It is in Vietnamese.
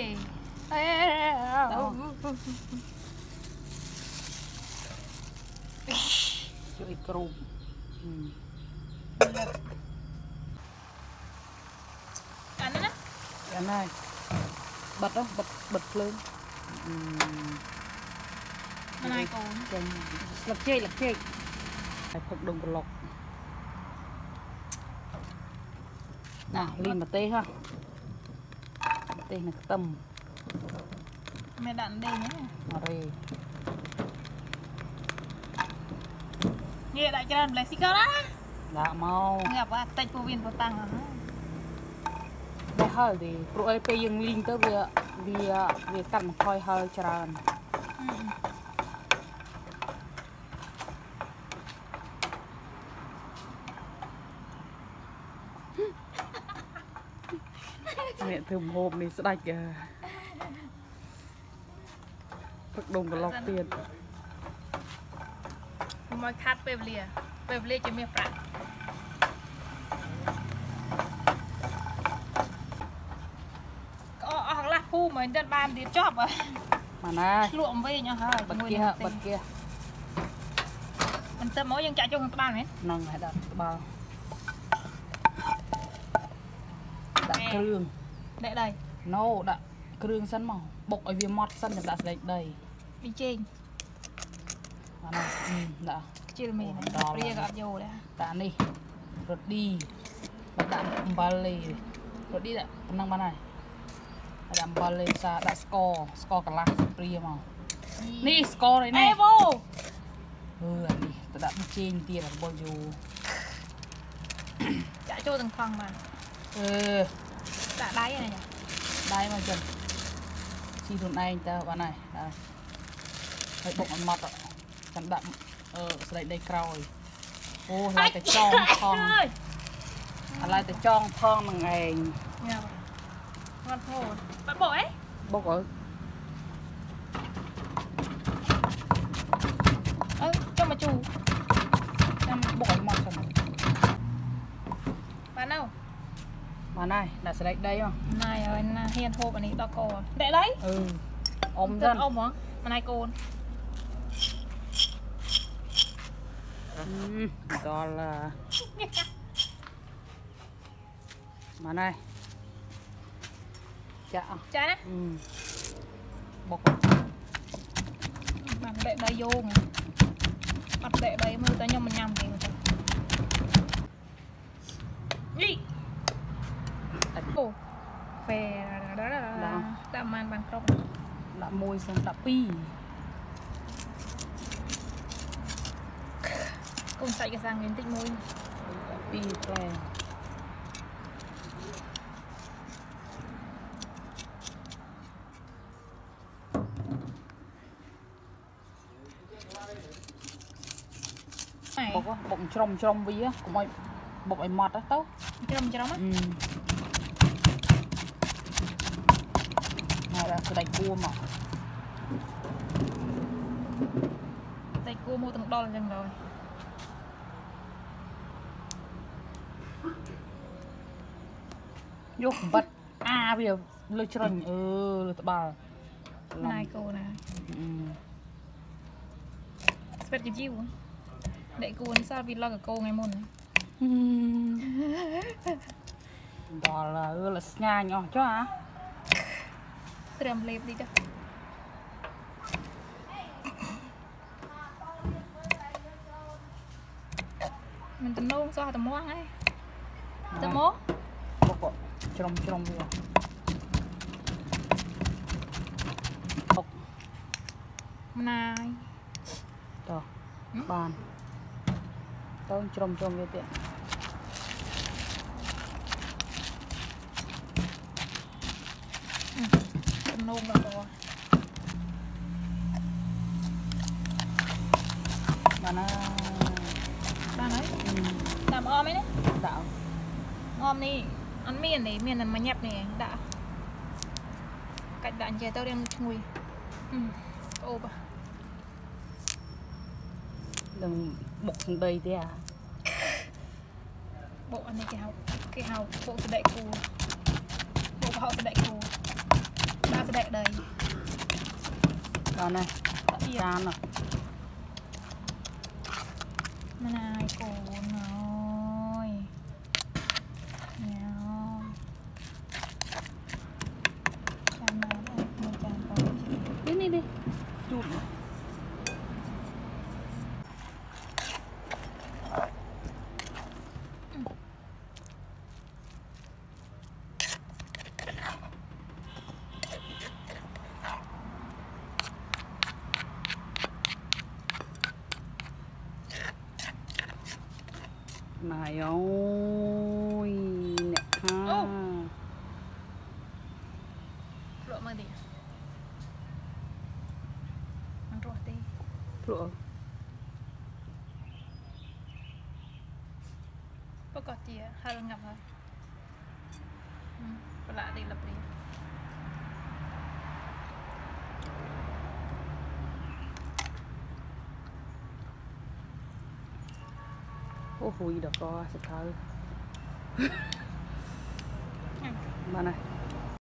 ơi chuỗi cừu ăn nó cái này bật đó bật lên này còn lập chê phải phật đồng lọc nào lên mà tê ha tê này tầm mẹ đạn đây nhé ở đây nghe đại cho lấy xí cơ đó đã mau nghe apa tay cô viên của tăng hả đây hơi thì pro ấy bây giờ linh tới việc cắt một khoi hơi tràn mẹ thơm hộp này sẽ đạch phật đồng và lọc tiền mày cắt bê lia cho mẹ phạt hoặc là phu mà dân ban đi chóp à mà này luộm với nhau hả bật kia mình tâm mỗi dân chạy cho người ban ấy nâng hãy đặt bao đặt krương để đây no đặt krương sẵn màu bọc ở viên mót sẵn đặt đây đi trên mà này đã chưa mình này bia gặp vô đấy đã đi rồi đi đã bali rồi đi đã năng ban này đã bali sa đã score cả lá bia màu ní score đấy nè vô đi đã đi trên tiền là bao nhiêu chạy cho từng phòng mà đã đáy này nhỉ đáy mà chừng chi thùng này ta bạn này đây thấy bụng ăn mọt ạ chẳng đậm đây đây rồi ô lại tới tròn phong lại tới tròn phong bằng ngày ngon thô bắt bộ ấy bốc ở cho mà chủ em bốc ở mọt rồi bán đâu mà này đã sẽ đây không này ơi hiền hộp anh ấy đo cô để đấy ôm dân ôm hả mà này cô đó là mà này chả đấy bọc mặt đệ đây vô mà mặt đệ đây mưa tới nhau mình nhầm thì đi ồ về đó là đạm man bằng cốc đạm môi xong đạm pi cùng chạy cái sang đến tinh môi pi ple bọc trong vi á cũng bọc ấy mọt á tao trong á này là cái đạch cua mà tay cua mua từng đo lần rồi vô vật bây giờ lôi trần lôi tao bà này cô nè spet cái chiu để cô đi sao vì lo cả cô ngày môn này đó là nhà nhỏ cho hả trầm lẹp đi cho mình tầm nôn sao tầm moang ấy tầm mố bọc trong vừa bọc này đó bàn tao trong cái tiện tầm nôn rồi mà nó bạn ấy làm om ấy đấy đạo om đi ăn miên này miên là mà nhẹp này đã cạnh đạn chè tao đem chui ô bà đừng bọc xuống đây thế à bộ anh này cái hào bộ từ đại cù bộ họ từ đại cù đã phải đầy đó này chan rồi này cổ rồi nhau chan nào đây một chan có đi đi chụp này ôi nè ha lụa mà đi ăn ruột đi lụa có cọt gì hơi ngập rồi lạ đi lập đi ô hùi đỏ co sẽ thơ mà này